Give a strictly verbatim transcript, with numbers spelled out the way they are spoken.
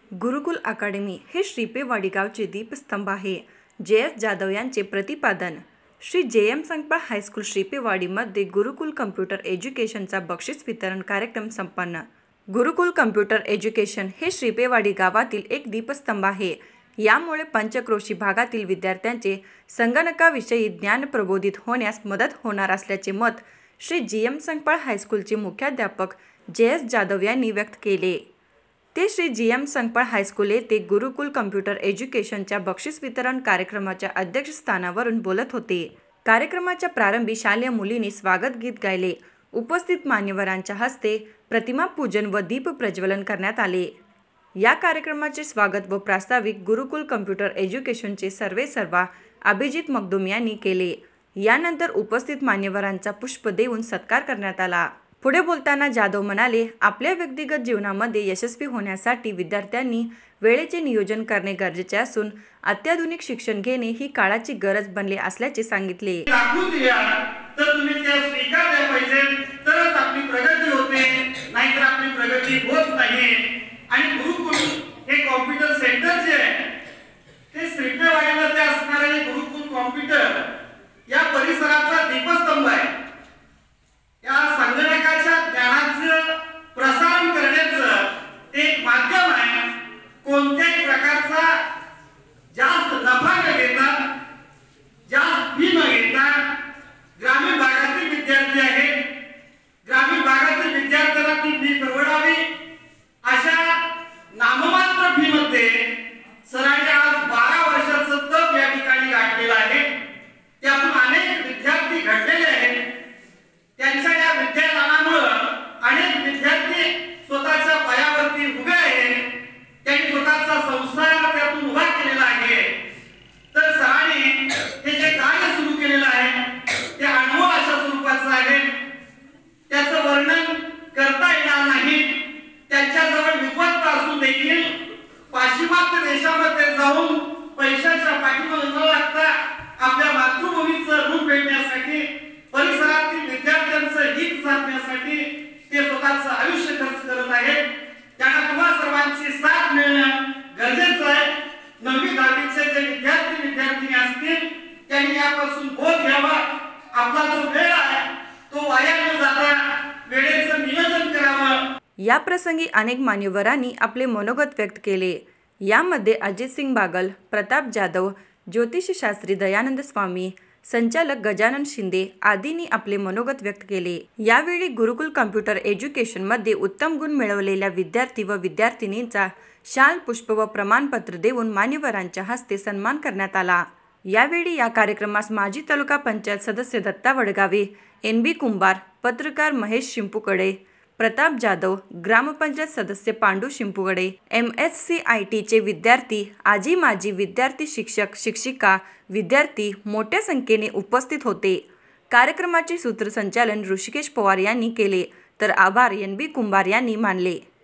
गुरुकुल अकादमी हे श्रीपेवाडी गावचे दीपस्तंभ आहे. जे एस जाधव यांचे प्रतिपादन. Shri J M Sankpal high school श्रीपेवाडीमध्ये गुरुकुल कम्प्युटर एज्युकेशनचा बक्षीस वितरण कार्यक्रम संपन्न. गुरुकुल कम्प्युटर एज्युकेशन हे श्रीपेवाडी गावातील एक दीपस्तंभ आहे. यामुळे पंचक्रोशी भागातील विद्यार्थ्यांचे संगणकाविषयी ज्ञान प्रबोधित होण्यास मदत होणार असल्याचे मत श्री जी एम संकपाळ हायस्कूलचे मुख्याध्यापक जे एस जाधव यांनी व्यक्त केले. ते Shri G M Sankpal high school येथे गुरुकुल कम्प्युटर एज्युकेशनच्या बक्षीस वितरण कार्यक्रमाच्या अध्यक्षस्थानावरून बोलत होते. कार्यक्रमाच्या प्रारंभी शालेय मुलींनी स्वागत गीत गायले. उपस्थित मान्यवरांच्या हस्ते प्रतिमा पूजन व दीप प्रज्वलन करण्यात आले. या कार्यक्रमाचे स्वागत व प्रास्ताविक गुरुकुल कम्प्युटर एज्युकेशनचे सर्वेसर्वा अभिजित मगदूम यांनी केले. यानंतर उपस्थित मान्यवरांचा पुष्प देऊन सत्कार करण्यात आला. पुढे बोलताना जाधव म्हणाले, आपल्या व्यक्तिगत जीवनामध्ये यशस्वी होण्यासाठी विद्यार्थ्यांनी वेळेचे नियोजन करणे गरजेचे असून अत्याधुनिक शिक्षण घेणे ही काळाची गरज बनले असल्याचे सांगितले. दाखवून दिल्या तर तुम्ही त्या स्वीकारल्या पाहिजे, तरच आपली प्रगती होते, नाहीतर आपली प्रगती होत नाही. आणि गुरुकुल हे कॉम्प्युटर सेंटर जे आहे ते श्रीपेवाडीमध्ये असणारे गुरुकुल कॉम्प्युटर या परिसराचा दीपस्तंभ आहे. या संगणकाच्या ज्ञानाचं प्रसारण करण्याचं ते एक माध्यम आहे. कोणत्याही प्रकारचा जास्त नफा न घेता, जास्त फी न घेता, ग्रामीण भागातील विद्यार्थी आहेत, ग्रामीण भागातील विद्यार्थ्यांना ती फी परवडावी अशा नाममात्र फी मध्ये सरांनी आज बारा वर्षाचं तप या ठिकाणी गाठलेलं आहे. त्यातून अनेक विद्यार्थी घडलेले आहेत. त्यांच्या या विद्यादानामुळे अनेक विद्यार्थी स्वतःच्या पायावरती उभे आहेत. त्यांनी स्वतःचा संसार त्यातून उभा केलेला आहे. तर सरांनी हे जे कार्य सुरू केलेलं आहे ते अनमोल अशा स्वरूपाचं आहे. त्याचं वर्णन करता येणार नाही. त्यांच्याजवळ विद्वत्ता असून देखील पाश्चिमात्य देशामध्ये जाऊन पैशाच्या पाठीमागे न लागता आपल्या मातृभूमीचं ऋण फेडण्यासाठी, परिसरातील विद्यार्थ्यांचं हित साधण्यासाठी ते स्वतःचं आयुष्य खर्च करत आहेत. त्यांना तुम्हा सर्वांची साथ मिळणं गरजेचं आहे. नववी दहावीचे जे विद्यार्थी विद्यार्थिनी असतील त्यांनी यापासून बोध घ्यावा. आपला जो वेळ आहे तो वाया न जाता वेळेचं नियोजन करावं. या प्रसंगी अनेक मान्यवरांनी आपले मनोगत व्यक्त केले. यामध्ये अजित सिंग बागल, प्रताप जाधव, ज्योतिषशास्त्री दयानंद स्वामी, संचालक गजानन शिंदे आदींनी आपले मनोगत व्यक्त केले. यावेळी गुरुकुल कम्प्युटर एज्युकेशनमध्ये उत्तम गुण मिळवलेल्या विद्यार्थी व विद्यार्थिनींचा शाल, पुष्प व प्रमाणपत्र देऊन मान्यवरांच्या हस्ते सन्मान करण्यात आला. यावेळी या कार्यक्रमास माजी तालुका पंचायत सदस्य दत्ता वडगावे, एन बी कुंभार, पत्रकार महेश शिंपुकडे, प्रताप जाधव, ग्रामपंचायत सदस्य Pandu Shimpugade, M S C I टीचे विद्यार्थी, आजी माजी विद्यार्थी, शिक्षक शिक्षिका, विद्यार्थी मोठ्या संख्येने उपस्थित होते. कार्यक्रमाचे सूत्रसंचालन ऋषिकेश पवार यांनी केले तर आभार एन बी कुंभार यांनी मानले.